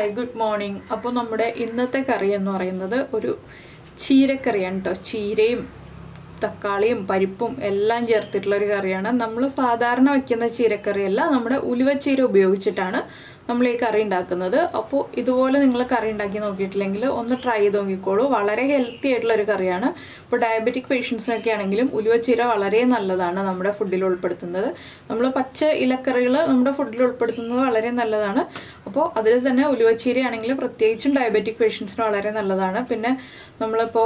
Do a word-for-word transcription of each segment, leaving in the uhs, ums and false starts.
Hi good morning. അപ്പോൾ നമ്മുടെ ഇന്നത്തെ കറി എന്ന് പറയുന്നത് ഒരു ചീരക്കറിയാണ് കേട്ടോ. ചീരയും തക്കാളിയും പരിപ്പും എല്ലാം ചേർത്തിട്ടുള്ള ഒരു കറിയാണ്. നമ്മൾ സാധാരണ വയ്ക്കുന്ന ചീരക്കറിയല്ല, നമ്മുടെ ഉലുവച്ചീര ഉപയോഗിച്ചിട്ടാണ് നമ്മൾ ഈ കറി ഉണ്ടാക്കുന്നത്. അപ്പോൾ ഇതുപോലെ നിങ്ങൾ കറി ഉണ്ടാക്കി നോക്കിയിട്ടില്ലെങ്കിൽ ഒന്ന് ട്രൈ ചെയ്ത് നോക്കിക്കോളൂ. വളരെ ഹെൽത്തി ആയിട്ടുള്ള ഒരു കറിയാണ്. ഇപ്പോൾ ഡയബറ്റിക് പേഷ്യൻസിനൊക്കെ ആണെങ്കിലും ഉലുവച്ചീര വളരെ നല്ലതാണ് നമ്മുടെ ഫുഡിൽ ഉൾപ്പെടുത്തുന്നത്. നമ്മൾ പച്ച ഇലക്കറികൾ നമ്മുടെ ഫുഡിൽ ഉൾപ്പെടുത്തുന്നത് വളരെ നല്ലതാണ്. അപ്പോൾ അതിൽ തന്നെ ഉലുവച്ചീര ആണെങ്കിൽ പ്രത്യേകിച്ചും ഡയബറ്റിക് പേഷ്യൻസിന് വളരെ നല്ലതാണ്. പിന്നെ നമ്മളിപ്പോൾ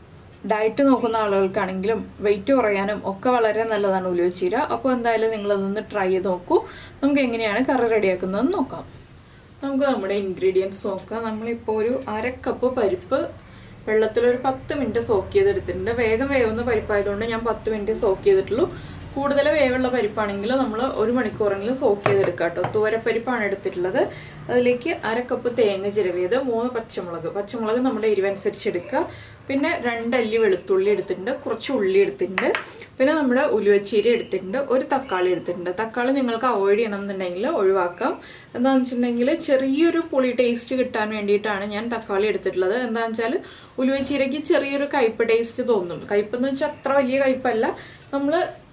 ഡയറ്റ് നോക്കുന്ന ആളുകൾക്കാണെങ്കിലും വെയിറ്റ് കുറയാനും ഒക്കെ വളരെ നല്ലതാണ് ഉലുവച്ചീര. അപ്പോൾ എന്തായാലും നിങ്ങളതൊന്ന് ട്രൈ ചെയ്ത് നോക്കൂ. നമുക്ക് എങ്ങനെയാണ് കറി റെഡിയാക്കുന്നതെന്ന് നോക്കാം. നമുക്ക് നമ്മുടെ ഇൻഗ്രീഡിയൻസ് നോക്കാം. നമ്മളിപ്പോൾ ഒരു അര കപ്പ് പരിപ്പ് വെള്ളത്തിലൊരു പത്ത് മിനിറ്റ് സോക്ക് ചെയ്തെടുത്തിട്ടുണ്ട്. വേഗം വേവുന്ന പരിപ്പായതുകൊണ്ട് ഞാൻ പത്ത് മിനിറ്റ് സോക്ക് ചെയ്തിട്ടുള്ളൂ. കൂടുതൽ വേവുള്ള പരിപ്പാണെങ്കിൽ നമ്മൾ ഒരു മണിക്കൂറെങ്കിലും സോക്ക് ചെയ്തെടുക്കുക കേട്ടോ. തുവരപ്പരിപ്പാണ് എടുത്തിട്ടുള്ളത്. അതിലേക്ക് അര കപ്പ് തേങ്ങ ചിരവിയത്, മൂന്ന് പച്ചമുളക് പച്ചമുളക് നമ്മുടെ എരിവനുസരിച്ച് എടുക്കുക. പിന്നെ രണ്ടല്ലി വെളുത്തുള്ളി എടുത്തിട്ടുണ്ട്, കുറച്ച് ഉള്ളി എടുത്തിട്ടുണ്ട്. പിന്നെ നമ്മുടെ ഉലുവച്ചീര എടുത്തിട്ടുണ്ട്, ഒരു തക്കാളി എടുത്തിട്ടുണ്ട്. തക്കാളി നിങ്ങൾക്ക് അവോയ്ഡ് ചെയ്യണമെന്നുണ്ടെങ്കിൽ ഒഴിവാക്കാം. എന്താണെന്ന് വെച്ചിട്ടുണ്ടെങ്കിൽ ചെറിയൊരു പുളി ടേസ്റ്റ് കിട്ടാൻ വേണ്ടിയിട്ടാണ് ഞാൻ തക്കാളി എടുത്തിട്ടുള്ളത്. എന്താണെന്ന് വെച്ചാൽ ഉലുവച്ചീരയ്ക്ക് ചെറിയൊരു കയ്പ് ടേസ്റ്റ് തോന്നും. കയ്പെന്ന് വെച്ചാൽ അത്ര വലിയ കയ്പല്ല, നമ്മൾ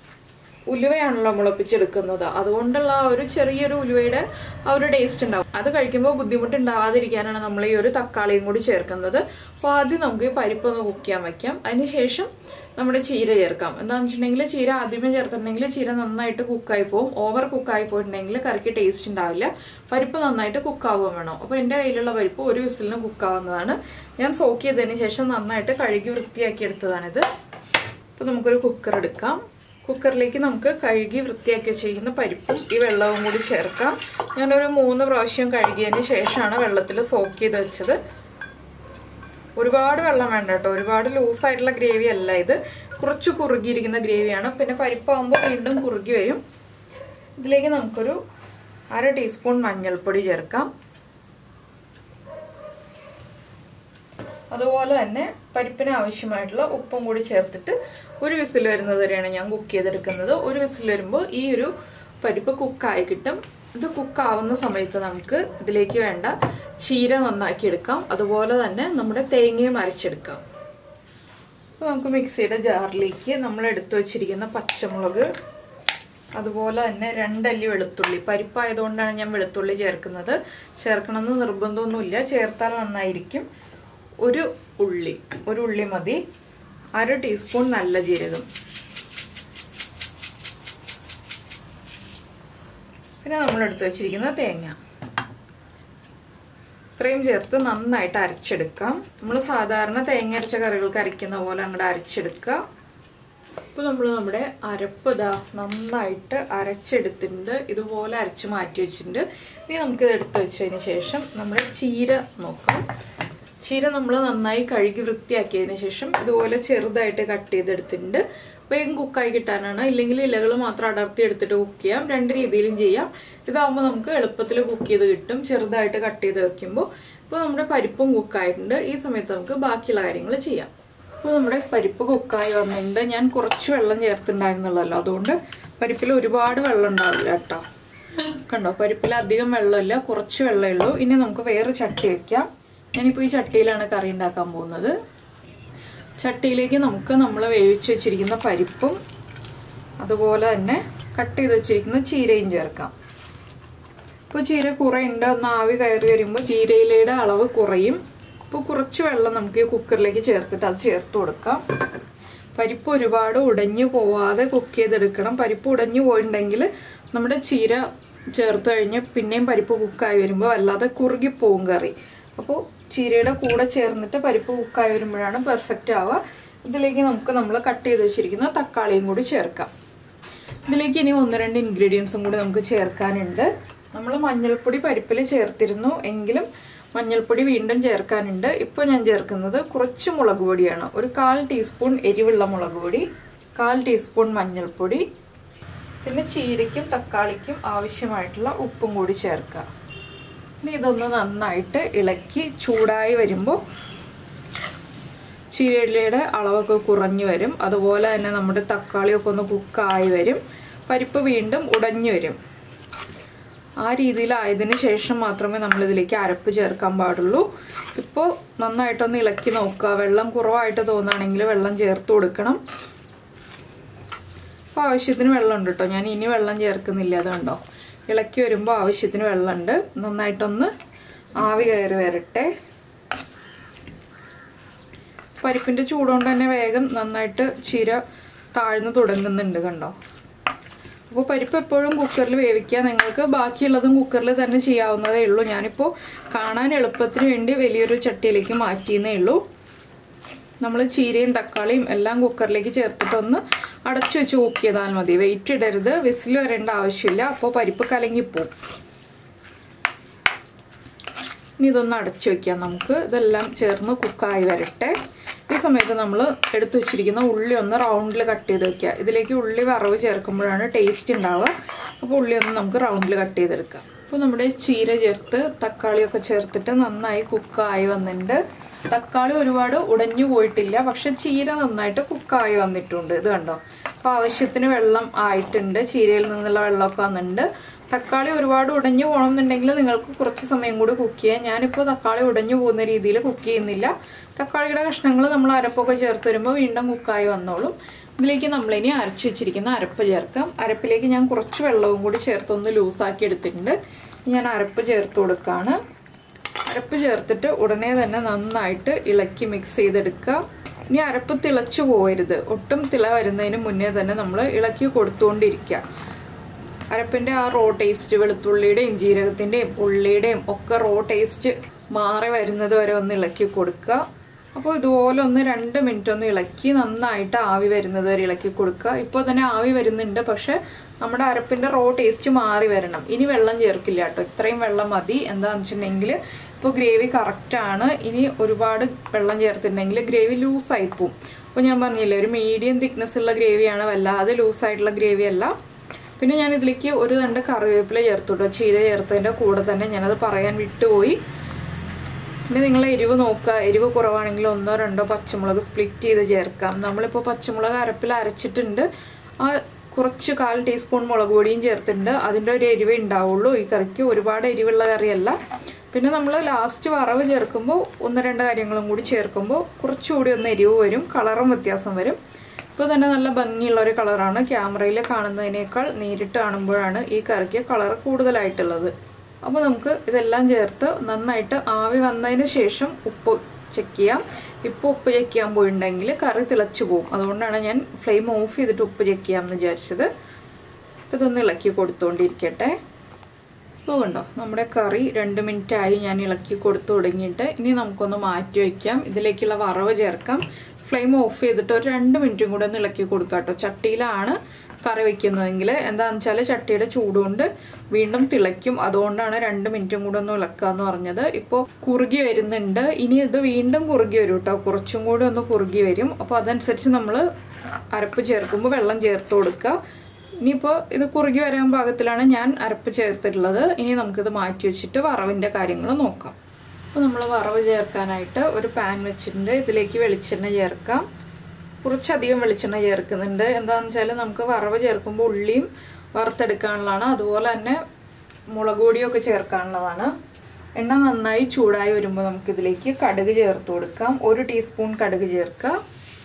ഉലുവയാണല്ലോ മുളപ്പിച്ചെടുക്കുന്നത്, അതുകൊണ്ടുള്ള ആ ഒരു ചെറിയൊരു ഉലുവയുടെ ആ ഒരു ടേസ്റ്റ് ഉണ്ടാവും. അത് കഴിക്കുമ്പോൾ ബുദ്ധിമുട്ട് ഉണ്ടാവാതിരിക്കാനാണ് നമ്മൾ ഈ ഒരു തക്കാളിയും കൂടി ചേർക്കുന്നത്. അപ്പോൾ ആദ്യം നമുക്ക് ഈ പരിപ്പൊന്ന് കുക്ക് ചെയ്യാൻ വയ്ക്കാം. അതിനുശേഷം നമ്മുടെ ചീര ചേർക്കാം. എന്താണെന്ന് വെച്ചിട്ടുണ്ടെങ്കിൽ ചീര ആദ്യമേ ചേർത്തിട്ടുണ്ടെങ്കിൽ ചീര നന്നായിട്ട് കുക്കായി പോകും. ഓവർ കുക്കായി പോയിട്ടുണ്ടെങ്കിൽ കറിക്ക് ടേസ്റ്റ് ഉണ്ടാവില്ല. പരിപ്പ് നന്നായിട്ട് കുക്കാവുകയും വേണം. അപ്പോൾ എൻ്റെ കയ്യിലുള്ള പരിപ്പ് ഒരു വിസിലിന് കുക്കാവുന്നതാണ്. ഞാൻ സോക്ക് ചെയ്തതിന് ശേഷം നന്നായിട്ട് കഴുകി വൃത്തിയാക്കി എടുത്തതാണിത്. അപ്പോൾ നമുക്കൊരു കുക്കർ എടുക്കാം. കുക്കറിലേക്ക് നമുക്ക് കഴുകി വൃത്തിയാക്കി വെച്ചിരിക്കുന്ന പരിപ്പും ഈ വെള്ളവും കൂടി ചേർക്കാം. ഞാനൊരു മൂന്ന് പ്രാവശ്യം കഴുകിയതിന് ശേഷമാണ് വെള്ളത്തിൽ സോക്ക് ചെയ്ത് വെച്ചത്. ഒരുപാട് വെള്ളം വേണ്ട കേട്ടോ, ഒരുപാട് ലൂസായിട്ടുള്ള ഗ്രേവി അല്ല ഇത്, കുറച്ച് കുറുകിയിരിക്കുന്ന ഗ്രേവിയാണ്. പിന്നെ പരിപ്പാകുമ്പോൾ വീണ്ടും കുറുകി വരും. ഇതിലേക്ക് നമുക്കൊരു അര ടീസ്പൂൺ മഞ്ഞൾപ്പൊടി ചേർക്കാം. അതുപോലെ തന്നെ പരിപ്പിന് ആവശ്യമായിട്ടുള്ള ഉപ്പും കൂടി ചേർത്തിട്ട് ഒരു വിസിൽ വരുന്നത് വരെയാണ് ഞാൻ കുക്ക് ചെയ്തെടുക്കുന്നത്. ഒരു വിസിൽ വരുമ്പോൾ ഈ ഒരു പരിപ്പ് കുക്കായി കിട്ടും. ഇത് കുക്കാവുന്ന സമയത്ത് നമുക്ക് ഇതിലേക്ക് വേണ്ട ചീര നന്നാക്കി എടുക്കാം. അതുപോലെ തന്നെ നമ്മുടെ തേങ്ങയും അരച്ചെടുക്കാം. അപ്പോൾ നമുക്ക് മിക്സിയുടെ ജാറിലേക്ക് നമ്മൾ എടുത്തു വച്ചിരിക്കുന്ന പച്ചമുളക്, അതുപോലെ തന്നെ രണ്ടല്ലി വെളുത്തുള്ളി, പരിപ്പായതുകൊണ്ടാണ് ഞാൻ വെളുത്തുള്ളി ചേർക്കുന്നത്. ചേർക്കണമെന്ന് നിർബന്ധമൊന്നുമില്ല, ചേർത്താൽ നന്നായിരിക്കും. ഒരു ഉള്ളി ഒരു ഉള്ളി മതി. അര ടീസ്പൂൺ നല്ല ജീരകം, പിന്നെ നമ്മൾ എടുത്തു വെച്ചിരിക്കുന്ന തേങ്ങ, ഇത്രയും ചേർത്ത് നന്നായിട്ട് അരച്ചെടുക്കാം. നമ്മൾ സാധാരണ തേങ്ങ അരച്ച കറികൾക്ക് അരയ്ക്കുന്ന പോലെ അങ്ങോട്ട് അരച്ചെടുക്കുക. ഇപ്പോൾ നമ്മൾ നമ്മുടെ അരപ്പ് ഇതാ നന്നായിട്ട് അരച്ചെടുത്തിട്ടുണ്ട്. ഇതുപോലെ അരച്ച് മാറ്റി വെച്ചിട്ടുണ്ട്. ഇനി നമുക്കിത് എടുത്ത് വെച്ചതിന് ശേഷം നമ്മുടെ ചീര നോക്കാം. ചീര നമ്മൾ നന്നായി കഴുകി വൃത്തിയാക്കിയതിന് ശേഷം ഇതുപോലെ ചെറുതായിട്ട് കട്ട് ചെയ്തെടുത്തിട്ടുണ്ട്. വേഗം കുക്കായി കിട്ടാനാണ്. ഇല്ലെങ്കിൽ ഇലകൾ മാത്രം അടർത്തി എടുത്തിട്ട് കുക്ക് ചെയ്യാം. രണ്ട് രീതിയിലും ചെയ്യാം. ഇതാകുമ്പോൾ നമുക്ക് എളുപ്പത്തിൽ കുക്ക് ചെയ്ത് കിട്ടും, ചെറുതായിട്ട് കട്ട് ചെയ്ത് വെക്കുമ്പോൾ. ഇപ്പോൾ നമ്മുടെ പരിപ്പും കുക്കായിട്ടുണ്ട്. ഈ സമയത്ത് നമുക്ക് ബാക്കിയുള്ള കാര്യങ്ങൾ ചെയ്യാം. ഇപ്പോൾ നമ്മുടെ പരിപ്പ് കുക്കായി വന്നിട്ടുണ്ട്. ഞാൻ കുറച്ച് വെള്ളം ചേർത്തിട്ടുണ്ടായിരുന്നുള്ളല്ലോ, അതുകൊണ്ട് പരിപ്പിൽ ഒരുപാട് വെള്ളം ഉണ്ടാവില്ല കേട്ടോ. കണ്ടോ, പരിപ്പിൽ അധികം വെള്ളമില്ല, കുറച്ച് വെള്ളമേ ഉള്ളൂ. ഇനി നമുക്ക് വേറെ ചട്ടി വെക്കാം. ഞാനിപ്പോൾ ഈ ചട്ടിയിലാണ് കറി ഉണ്ടാക്കാൻ പോകുന്നത്. ചട്ടിയിലേക്ക് നമുക്ക് നമ്മൾ വേവിച്ച് വെച്ചിരിക്കുന്ന പരിപ്പും അതുപോലെ തന്നെ കട്ട് ചെയ്ത് വെച്ചിരിക്കുന്ന ചീരയും ചേർക്കാം. ഇപ്പോൾ ചീര കുറയുണ്ട്, ഒന്ന് ആവി കയറി വരുമ്പോൾ ചീരയിലയുടെ അളവ് കുറയും. ഇപ്പോൾ കുറച്ച് വെള്ളം നമുക്ക് ഈ കുക്കറിലേക്ക് ചേർത്തിട്ട് അത് ചേർത്ത് കൊടുക്കാം. പരിപ്പ് ഒരുപാട് ഉടഞ്ഞു പോവാതെ കുക്ക് ചെയ്തെടുക്കണം. പരിപ്പ് ഉടഞ്ഞു പോയിട്ടുണ്ടെങ്കിൽ നമ്മുടെ ചീര ചേർത്ത് കഴിഞ്ഞ് പിന്നെയും പരിപ്പ് കുക്കായി വരുമ്പോൾ വല്ലാതെ കുറുകിപ്പോവും കറി. അപ്പോൾ ചീരയുടെ കൂടെ ചേർന്നിട്ട് പരിപ്പ് കുക്കായി വരുമ്പോഴാണ് പെർഫെക്റ്റ് ആവുക. ഇതിലേക്ക് നമുക്ക് നമ്മൾ കട്ട് ചെയ്ത് വെച്ചിരിക്കുന്ന തക്കാളിയും കൂടി ചേർക്കാം. ഇതിലേക്ക് ഇനി ഒന്ന് രണ്ട് ഇൻഗ്രീഡിയൻസും കൂടി നമുക്ക് ചേർക്കാനുണ്ട്. നമ്മൾ മഞ്ഞൾപ്പൊടി പരിപ്പിൽ ചേർത്തിരുന്നു, എങ്കിലും മഞ്ഞൾപ്പൊടി വീണ്ടും ചേർക്കാനുണ്ട്. ഇപ്പോൾ ഞാൻ ചേർക്കുന്നത് കുറച്ച് മുളക് പൊടിയാണ്. ഒരു കാൽ ടീസ്പൂൺ എരിവുള്ള മുളക് പൊടി, കാൽ ടീസ്പൂൺ മഞ്ഞൾപ്പൊടി, പിന്നെ ചീരയ്ക്കും തക്കാളിക്കും ആവശ്യമായിട്ടുള്ള ഉപ്പും കൂടി ചേർക്കുക. ഇനി ഇതൊന്ന് നന്നായിട്ട് ഇളക്കി ചൂടായി വരുമ്പോൾ ചീരയുടെ അളവൊക്കെ കുറഞ്ഞു വരും. അതുപോലെ തന്നെ നമ്മുടെ തക്കാളിയൊക്കെ ഒന്ന് കുക്കായി വരും. പരിപ്പ് വീണ്ടും ഉടഞ്ഞു വരും. ആ രീതിയിലായതിന് ശേഷം മാത്രമേ നമ്മളിതിലേക്ക് അരപ്പ് ചേർക്കാൻ പാടുള്ളൂ. ഇപ്പോൾ നന്നായിട്ടൊന്ന് ഇളക്കി നോക്കുക. വെള്ളം കുറവായിട്ട് തോന്നുകയാണെങ്കിൽ വെള്ളം ചേർത്ത് കൊടുക്കണം. അപ്പോൾ ആവശ്യത്തിന് വെള്ളമുണ്ട് കേട്ടോ. ഞാൻ ഇനി വെള്ളം ചേർക്കുന്നില്ല. അതുകൊണ്ടോ ഇളക്കി വരുമ്പോൾ ആവശ്യത്തിന് വെള്ളമുണ്ട്. നന്നായിട്ടൊന്ന് ആവി കയറി വരട്ടെ. പരിപ്പിൻ്റെ ചൂടുകൊണ്ട് തന്നെ വേഗം നന്നായിട്ട് ചീര താഴ്ന്നു തുടങ്ങുന്നുണ്ട് കണ്ടോ. അപ്പോൾ പരിപ്പ് എപ്പോഴും കുക്കറിൽ വേവിക്കുക. നിങ്ങൾക്ക് ബാക്കിയുള്ളതും കുക്കറിൽ തന്നെ ചെയ്യാവുന്നതേ ഉള്ളൂ. ഞാനിപ്പോൾ കാണാൻ എളുപ്പത്തിന് വേണ്ടി വലിയൊരു ചട്ടിയിലേക്ക് മാറ്റിയെന്നേ ഉള്ളൂ. നമ്മൾ ചീരയും തക്കാളിയും എല്ലാം കുക്കറിലേക്ക് ചേർത്തിട്ടൊന്ന് അടച്ചു വെച്ച് കുക്ക് ചെയ്താൽ മതി. വെയിറ്റ് ഇടരുത്, വിസിൽ വരേണ്ട ആവശ്യമില്ല. അപ്പോൾ പരിപ്പ് കലങ്ങിപ്പോവും. ഇനി ഇതൊന്ന് അടച്ചു വയ്ക്കാം നമുക്ക്. ഇതെല്ലാം ചേർന്ന് കുക്കായി വരട്ടെ. ഈ സമയത്ത് നമ്മൾ എടുത്തു വെച്ചിരിക്കുന്ന ഉള്ളി ഒന്ന് റൗണ്ടിൽ കട്ട് ചെയ്ത് വെക്കുക. ഇതിലേക്ക് ഉള്ളി വറവ് ചേർക്കുമ്പോഴാണ് ടേസ്റ്റ് ഉണ്ടാവുക. അപ്പോൾ ഉള്ളി ഒന്ന് നമുക്ക് റൗണ്ടിൽ കട്ട് ചെയ്തെടുക്കാം. അപ്പോൾ നമ്മുടെ ചീര ചേർത്ത് തക്കാളിയൊക്കെ ചേർത്തിട്ട് നന്നായി കുക്കായി വന്നിട്ടുണ്ട്. തക്കാളി ഒരുപാട് ഉടഞ്ഞു പോയിട്ടില്ല, പക്ഷെ ചീര നന്നായിട്ട് കുക്കായി വന്നിട്ടുണ്ട്. ഇത് കണ്ടോ. അപ്പോൾ ആവശ്യത്തിന് വെള്ളം ആയിട്ടുണ്ട്. ചീരയിൽ നിന്നുള്ള വെള്ളമൊക്കെ വന്നിട്ടുണ്ട്. തക്കാളി ഒരുപാട് ഉടഞ്ഞു പോകണമെന്നുണ്ടെങ്കിൽ നിങ്ങൾക്ക് കുറച്ച് സമയം കൂടി കുക്ക് ചെയ്യാം. ഞാനിപ്പോൾ തക്കാളി ഉടഞ്ഞു പോകുന്ന രീതിയിൽ കുക്ക് ചെയ്യുന്നില്ല. തക്കാളിയുടെ കഷ്ണങ്ങൾ നമ്മൾ അരപ്പൊക്കെ ചേർത്ത് വരുമ്പോൾ വീണ്ടും കുക്കായി വന്നോളും. ഇതിലേക്ക് നമ്മളിനി അരച്ചു വെച്ചിരിക്കുന്ന അരപ്പ് ചേർക്കാം. അരപ്പിലേക്ക് ഞാൻ കുറച്ച് വെള്ളവും കൂടി ചേർത്തൊന്ന് ലൂസാക്കി എടുത്തിട്ടുണ്ട്. ഞാൻ അരപ്പ് ചേർത്ത് കൊടുക്കുകയാണ്. അരപ്പ് ചേർത്തിട്ട് ഉടനെ തന്നെ നന്നായിട്ട് ഇളക്കി മിക്സ് ചെയ്തെടുക്കുക. ഇനി അരപ്പ് തിളച്ചു പോകരുത്. ഒട്ടും തിള വരുന്നതിന് മുന്നേ തന്നെ നമ്മൾ ഇളക്കി കൊടുത്തുകൊണ്ടിരിക്കുക. അരപ്പിൻ്റെ ആ റോ ടേസ്റ്റ്, വെളുത്തുള്ളിയുടെയും ജീരകത്തിൻ്റെയും ഉള്ളിയുടെയും ഒക്കെ റോ ടേസ്റ്റ് മാറി വരുന്നത് വരെ ഒന്ന് ഇളക്കി കൊടുക്കുക. അപ്പോൾ ഇതുപോലെ ഒന്ന് രണ്ട് മിനിറ്റ് ഒന്ന് ഇളക്കി നന്നായിട്ട് ആവി വരുന്നത് വരെ ഇളക്കി കൊടുക്കുക. ഇപ്പോൾ തന്നെ ആവി വരുന്നുണ്ട്, പക്ഷെ നമ്മുടെ അരപ്പിൻ്റെ റോ ടേസ്റ്റ് മാറി വരണം. ഇനി വെള്ളം ചേർക്കില്ല കേട്ടോ. ഇത്രയും വെള്ളം മതി. എന്താണെന്ന് വെച്ചിട്ടുണ്ടെങ്കിൽ ഇപ്പോൾ ഗ്രേവി കറക്റ്റാണ്. ഇനി ഒരുപാട് വെള്ളം ചേർത്തിട്ടുണ്ടെങ്കിൽ ഗ്രേവി ലൂസായി പോവും. അപ്പോൾ ഞാൻ പറഞ്ഞില്ലേ, ഒരു മീഡിയം തിക്നെസ് ഉള്ള ഗ്രേവിയാണ്, വല്ലാതെ ലൂസായിട്ടുള്ള ഗ്രേവി അല്ല. പിന്നെ ഞാൻ ഇതിലേക്ക് ഒരു രണ്ട് കറിവേപ്പില ചേർത്തുട്ടോ. ചീര ചേർത്തതിൻ്റെ കൂടെ തന്നെ ഞാനത് പറയാൻ വിട്ടുപോയി. പിന്നെ നിങ്ങൾ എരിവ് നോക്കുക. എരിവ് കുറവാണെങ്കിൽ ഒന്നോ രണ്ടോ പച്ചമുളക് സ്പ്ലിറ്റ് ചെയ്ത് ചേർക്കാം. നമ്മളിപ്പോൾ പച്ചമുളക് അരപ്പിൽ അരച്ചിട്ടുണ്ട്. ആ കുറച്ച് കാൽ ടീസ്പൂൺ മുളക് പൊടിയും ചേർത്തിട്ടുണ്ട്. അതിൻ്റെ ഒരു എരിവേ ഉണ്ടാവുള്ളൂ ഈ കറിക്ക്. ഒരുപാട് എരിവുള്ള കറിയല്ല. പിന്നെ നമ്മൾ ലാസ്റ്റ് വറവ് ചേർക്കുമ്പോൾ ഒന്ന് രണ്ട് കാര്യങ്ങളും കൂടി ചേർക്കുമ്പോൾ കുറച്ചുകൂടി ഒന്ന് എരിവ് വരും, കളറും വ്യത്യാസം വരും. ഇപ്പോൾ തന്നെ നല്ല ഭംഗിയുള്ളൊരു കളറാണ്. ക്യാമറയിൽ കാണുന്നതിനേക്കാൾ നേരിട്ട് കാണുമ്പോഴാണ് ഈ കറിക്ക് കളർ കൂടുതലായിട്ടുള്ളത്. അപ്പോൾ നമുക്ക് ഇതെല്ലാം ചേർത്ത് നന്നായിട്ട് ആവി വന്നതിന് ശേഷം ഉപ്പ് ചെക്ക് ചെയ്യാം. ഇപ്പോൾ ഉപ്പ് ചെക്ക് ചെയ്യാൻ പോയിട്ടുണ്ടെങ്കിൽ കറി തിളച്ചു പോകും. അതുകൊണ്ടാണ് ഞാൻ ഫ്ലെയിം ഓഫ് ചെയ്തിട്ട് ഉപ്പ് ചെക്ക് ചെയ്യാമെന്ന് വിചാരിച്ചത്. അപ്പോൾ ഇതൊന്ന് ഇളക്കി കൊടുത്തുകൊണ്ടിരിക്കട്ടെ. ഇപ്പോൾ കണ്ടോ, നമ്മുടെ കറി രണ്ട് മിനിറ്റ് ആയി ഞാൻ ഇളക്കി കൊടുത്തു തുടങ്ങിയിട്ട്. ഇനി നമുക്കൊന്ന് മാറ്റി വയ്ക്കാം. ഇതിലേക്കുള്ള വറവ് ചേർക്കാം. ഫ്ലെയിം ഓഫ് ചെയ്തിട്ട് ഒരു രണ്ട് മിനിറ്റും കൂടെ ഒന്ന് ഇളക്കി കൊടുക്കാം കേട്ടോ. ചട്ടിയിലാണ് കറി വെക്കുന്നതെങ്കിൽ എന്താണെന്ന് വെച്ചാൽ ചട്ടിയുടെ ചൂടുകൊണ്ട് വീണ്ടും തിളയ്ക്കും. അതുകൊണ്ടാണ് രണ്ട് മിനിറ്റും കൂടെ ഒന്ന് ഇളക്കുക എന്ന് പറഞ്ഞത്. ഇപ്പോൾ കുറുകി വരുന്നുണ്ട്. ഇനി ഇത് വീണ്ടും കുറുകി വരും കേട്ടോ. കുറച്ചും കൂടി ഒന്ന് കുറുകി വരും. അപ്പോൾ അതനുസരിച്ച് നമ്മൾ അരപ്പ് ചേർക്കുമ്പോൾ വെള്ളം ചേർത്ത് കൊടുക്കുക. ഇനിയിപ്പോൾ ഇത് കുറുകി വരാൻ പാകത്തിലാണ് ഞാൻ അരപ്പ് ചേർത്തിട്ടുള്ളത്. ഇനി നമുക്കിത് മാറ്റി വെച്ചിട്ട് വറവിൻ്റെ കാര്യങ്ങൾ നോക്കാം. അപ്പോൾ നമ്മൾ വറവ് ചേർക്കാനായിട്ട് ഒരു പാൻ വെച്ചിട്ടുണ്ട്. ഇതിലേക്ക് വെളിച്ചെണ്ണ ചേർക്കാം. കുറച്ചധികം വെളിച്ചെണ്ണ ചേർക്കുന്നുണ്ട്. എന്താണെന്ന് വെച്ചാൽ നമുക്ക് വറവ് ചേർക്കുമ്പോൾ ഉള്ളിയും വറുത്തെടുക്കാനുള്ളതാണ്. അതുപോലെ തന്നെ മുളക് പൊടിയൊക്കെ ചേർക്കാനുള്ളതാണ്. എണ്ണ നന്നായി ചൂടായി വരുമ്പോൾ നമുക്കിതിലേക്ക് കടുക് ചേർത്ത് കൊടുക്കാം. ഒരു ടീസ്പൂൺ കടുക് ചേർക്കാം.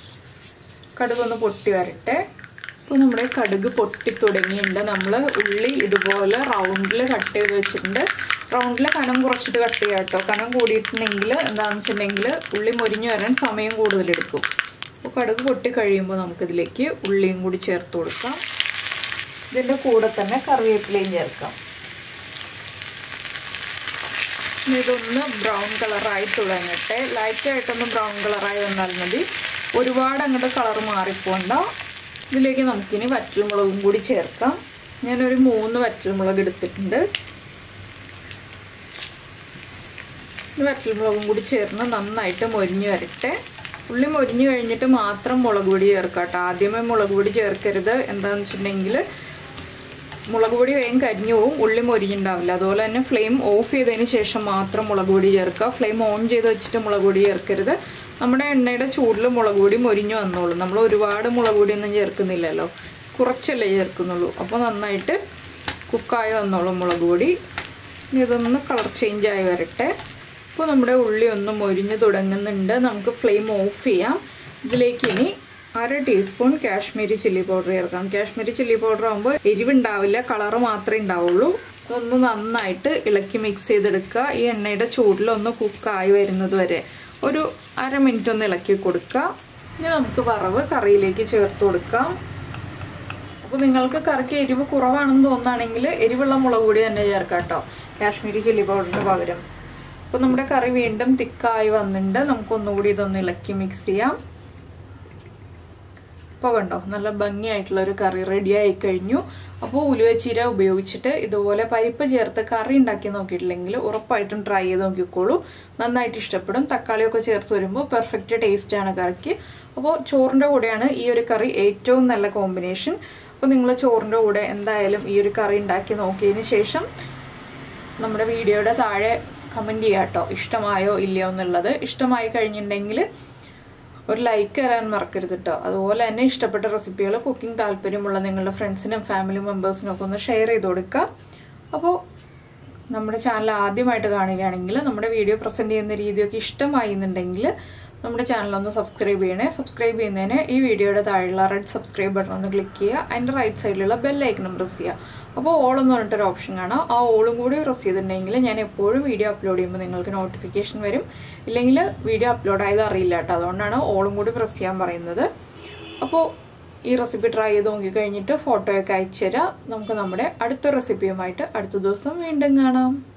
കടുകൊന്ന് പൊട്ടി വരട്ടെ. ഇപ്പോൾ നമ്മുടെ കടുക് പൊട്ടി തുടങ്ങിയിട്ടുണ്ട്. നമ്മൾ ഉള്ളി ഇതുപോലെ റൗണ്ടിൽ കട്ട് ചെയ്ത് വെച്ചിട്ടുണ്ട്. റൗണ്ടിൽ കനം കുറച്ചിട്ട് കട്ട് ചെയ്യാം കേട്ടോ. കനം കൂടിയിട്ടുണ്ടെങ്കിൽ എന്താണെന്ന് വെച്ചിട്ടുണ്ടെങ്കിൽ ഉള്ളി മൊരിഞ്ഞു വരാൻ സമയം കൂടുതലെടുക്കും. അപ്പോൾ കടുക് പൊട്ടി കഴിയുമ്പോൾ നമുക്കിതിലേക്ക് ഉള്ളിയും കൂടി ചേർത്ത് കൊടുക്കാം. ഇതിൻ്റെ കൂടെ തന്നെ കറിവേപ്പിലയും ചേർക്കാം. ഇതൊന്ന് ബ്രൗൺ കളറായി തുടങ്ങട്ടെ. ലൈറ്റായിട്ടൊന്ന് ബ്രൗൺ കളറായി വന്നാൽ മതി. ഒരുപാട് അങ്ങോട്ട് കളർ മാറിപ്പോണ്ട. ഇതിലേക്ക് നമുക്കിനി വറ്റൽമുളകും കൂടി ചേർക്കാം. ഞാനൊരു മൂന്ന് വറ്റൽമുളക് എടുത്തിട്ടുണ്ട്. വറ്റൽമുളകും കൂടി ചേർന്ന് നന്നായിട്ട് മൊരിഞ്ഞ് വരട്ടെ. ഉള്ളി മൊരിഞ്ഞ് കഴിഞ്ഞിട്ട് മാത്രം മുളക് പൊടി ചേർക്കാം കേട്ടോ. ആദ്യമേ മുളക് പൊടി ചേർക്കരുത്. എന്താണെന്ന് വെച്ചിട്ടുണ്ടെങ്കിൽ മുളക് പൊടി വേഗം കരിഞ്ഞു പോവും, ഉള്ളി മൊരിഞ്ഞുണ്ടാവില്ല. അതുപോലെ തന്നെ ഫ്ലെയിം ഓഫ് ചെയ്തതിന് ശേഷം മാത്രം മുളക് പൊടി ചേർക്കുക. ഫ്ലെയിം ഓൺ ചെയ്ത് വെച്ചിട്ട് മുളക് പൊടി ചേർക്കരുത്. നമ്മുടെ എണ്ണയുടെ ചൂടിൽ മുളക് പൊടി മൊരിഞ്ഞു വന്നോളൂ. നമ്മൾ ഒരുപാട് മുളക് പൊടിയൊന്നും ചേർക്കുന്നില്ലല്ലോ, കുറച്ചല്ലേ ചേർക്കുന്നുള്ളൂ. അപ്പോൾ നന്നായിട്ട് കുക്കായി വന്നോളും മുളക് പൊടി. ഇതൊന്ന് കളർ ചേഞ്ച് ആയി വരട്ടെ. അപ്പോൾ നമ്മുടെ ഉള്ളി ഒന്ന് മൊരിഞ്ഞ് തുടങ്ങുന്നുണ്ട്. നമുക്ക് ഫ്ലെയിം ഓഫ് ചെയ്യാം. ഇതിലേക്ക് ഇനി അര ടീസ്പൂൺ കാശ്മീരി ചില്ലി പൗഡർ ചേർക്കാം. കാശ്മീരി ചില്ലി പൗഡർ ആകുമ്പോൾ എരിവുണ്ടാവില്ല, കളറ് മാത്രമേ ഉണ്ടാവുള്ളൂ. ഒന്ന് നന്നായിട്ട് ഇളക്കി മിക്സ് ചെയ്തെടുക്കുക. ഈ എണ്ണയുടെ ചൂടിലൊന്ന് കുക്കായി വരുന്നത് വരെ ഒരു അര മിനിറ്റ് ഒന്ന് ഇളക്കി കൊടുക്കുക. ഇനി നമുക്ക് വറവ് കറിയിലേക്ക് ചേർത്ത് കൊടുക്കാം. അപ്പോൾ നിങ്ങൾക്ക് കറിക്ക് എരിവ് കുറവാണെന്ന് തോന്നുകയാണെങ്കിൽ എരിവുള്ള മുളക് പൊടി തന്നെ ചേർക്കാം കേട്ടോ, കാശ്മീരി ചില്ലി പൗഡറിന് പകരം. അപ്പോൾ നമ്മുടെ കറി വീണ്ടും തിക്കായി വന്നിട്ടുണ്ട്. നമുക്കൊന്നുകൂടി ഇതൊന്ന് ഇളക്കി മിക്സ് ചെയ്യാം. ഇപ്പോൾ കണ്ടോ, നല്ല ഭംഗിയായിട്ടുള്ളൊരു കറി റെഡി ആയി കഴിഞ്ഞു. അപ്പോൾ ഉലുവച്ചീര ഉപയോഗിച്ചിട്ട് ഇതുപോലെ പരിപ്പ് ചേർത്ത് കറി ഉണ്ടാക്കി നോക്കിയിട്ടില്ലെങ്കിൽ ഉറപ്പായിട്ടും ട്രൈ ചെയ്ത് നോക്കിക്കോളൂ. നന്നായിട്ട് ഇഷ്ടപ്പെടും. തക്കാളിയൊക്കെ ചേർത്ത് വരുമ്പോൾ പെർഫെക്റ്റ് ടേസ്റ്റാണ് കറിക്ക്. അപ്പോൾ ചോറിൻ്റെ കൂടെയാണ് ഈ ഒരു കറി ഏറ്റവും നല്ല കോമ്പിനേഷൻ. അപ്പോൾ നിങ്ങൾ ചോറിൻ്റെ കൂടെ എന്തായാലും ഈ ഒരു കറി ഉണ്ടാക്കി നോക്കിയതിന് ശേഷം നമ്മുടെ വീഡിയോയുടെ താഴെ കമൻറ്റ് ചെയ്യാം കേട്ടോ, ഇഷ്ടമായോ ഇല്ലയോ എന്നുള്ളത്. ഇഷ്ടമായി കഴിഞ്ഞിട്ടുണ്ടെങ്കിൽ ഒരു ലൈക്ക് തരാൻ മറക്കരുത് കേട്ടോ. അതുപോലെ തന്നെ ഇഷ്ടപ്പെട്ട റെസിപ്പികൾ, കുക്കിംഗ് താല്പര്യമുള്ള നിങ്ങളുടെ ഫ്രണ്ട്സിനും ഫാമിലി മെമ്പേഴ്സിനും ഒക്കെ ഒന്ന് ഷെയർ ചെയ്ത് കൊടുക്കുക. അപ്പോൾ നമ്മുടെ ചാനൽ ആദ്യമായിട്ട് കാണുകയാണെങ്കിൽ നമ്മുടെ വീഡിയോ പ്രസൻറ്റ് ചെയ്യുന്ന രീതിയൊക്കെ ഇഷ്ടമായി എന്നുണ്ടെങ്കിൽ നമ്മുടെ ചാനലൊന്ന് സബ്സ്ക്രൈബ് ചെയ്യണേ. സബ്സ്ക്രൈബ് ചെയ്യുന്നതിന് ഈ വീഡിയോയുടെ താഴെയുള്ള റെഡ് സബ്സ്ക്രൈബ് ബട്ടൺ ഒന്ന് ക്ലിക്ക് ചെയ്യുക. അതിൻ്റെ റൈറ്റ് സൈഡിലുള്ള ബെല്ലൈക്കണും പ്രസ് ചെയ്യുക. അപ്പോൾ ഓളെന്ന് പറഞ്ഞിട്ടൊരു ഓപ്ഷൻ കാണാം. ആ ഓളും കൂടി പ്രസ് ചെയ്തിട്ടുണ്ടെങ്കിൽ ഞാൻ എപ്പോഴും വീഡിയോ അപ്ലോഡ് ചെയ്യുമ്പോൾ നിങ്ങൾക്ക് നോട്ടിഫിക്കേഷൻ വരും. ഇല്ലെങ്കിൽ വീഡിയോ അപ്ലോഡ് ആയത് അറിയില്ല കേട്ടോ, അതുകൊണ്ടാണ് ഓളും കൂടി പ്രസ് ചെയ്യാൻ പറയുന്നത്. അപ്പോൾ ഈ റെസിപ്പി ട്രൈ ചെയ്ത് നോക്കിക്കഴിഞ്ഞിട്ട് ഫോട്ടോയൊക്കെ അയച്ചു തരാം. നമുക്ക് നമ്മുടെ അടുത്ത റെസിപ്പിയുമായിട്ട് അടുത്ത ദിവസം വീണ്ടും കാണാം.